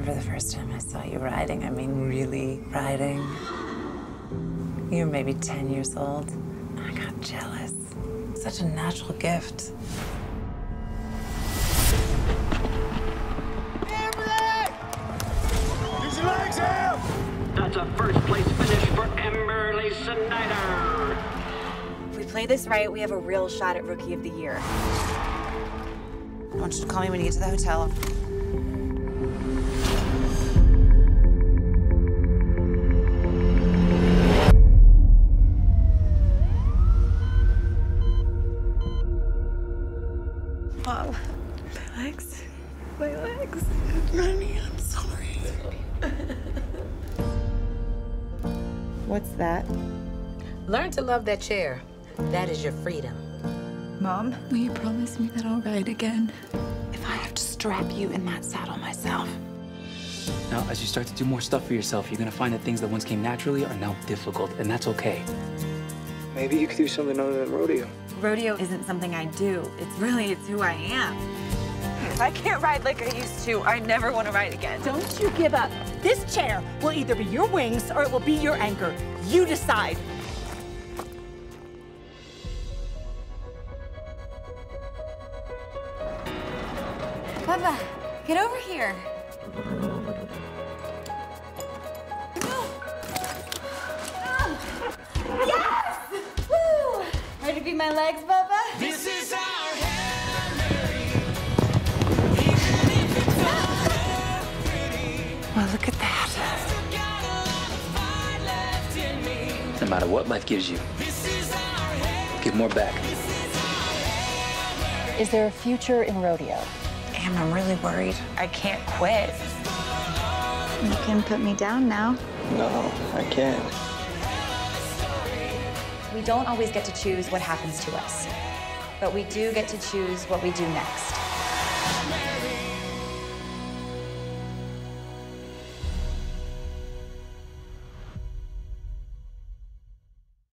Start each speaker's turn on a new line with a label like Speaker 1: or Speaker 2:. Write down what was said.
Speaker 1: remember the first time I saw you riding. I mean, really riding. You were maybe 10 years old. I got jealous. Such a natural gift.
Speaker 2: That's a first-place finish for Amberly Snyder.
Speaker 3: If we play this right, we have a real shot at Rookie of the Year.
Speaker 1: I want you to call me when you get to the hotel. Mom, my legs. My legs. Honey, I'm sorry.
Speaker 3: What's that?
Speaker 4: Learn to love that chair. That is your freedom.
Speaker 3: Mom?
Speaker 5: Will you promise me that I'll ride again?
Speaker 1: If I have to strap you in that saddle myself.
Speaker 6: Now, as you start to do more stuff for yourself, you're gonna find that things that once came naturally are now difficult, and that's okay.
Speaker 7: Maybe you could do something other than rodeo.
Speaker 3: Rodeo isn't something I do. It's who I am. If I can't ride like I used to, I never want to ride again.
Speaker 8: Don't you give up. This chair will either be your wings or it will be your anchor. You decide.
Speaker 3: Bubba, get over here. Yes! Woo! Ready to be my legs, Bubba?
Speaker 9: This is our Hail Mary.
Speaker 1: Well, look at that.
Speaker 6: No matter what life gives you, give more back.
Speaker 10: Is there a future in rodeo?
Speaker 1: Am, I'm really worried.
Speaker 3: I can't quit.
Speaker 11: You can put me down now.
Speaker 7: No, I can't.
Speaker 3: We don't always get to choose what happens to us, but we do get to choose what we do next.